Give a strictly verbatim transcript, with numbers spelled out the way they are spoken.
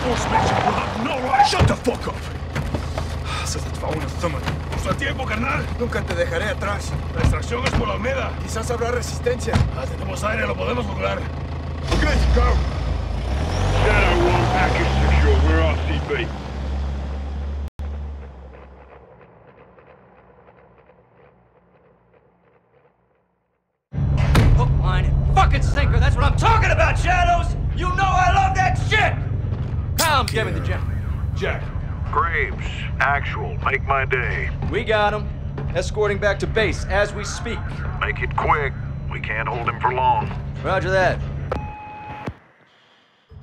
Reinforcements will have no right. Shut the fuck up. Se va una zona. Usa tiempo, carnal. Nunca te dejaré atrás. La extracción es por la Almeda. Quizás habrá resistencia. Ah, tenemos aire, lo podemos lograr. Okay, go. Shadow one package secure. We're R C B. Hook, line, and fucking sinker. That's what I'm talking about, Shadows! You know I love that shit! Calm, Kevin the General. Jack. Graves, actual. Make my day. We got him. Escorting back to base as we speak. Make it quick. We can't hold him for long. Roger that.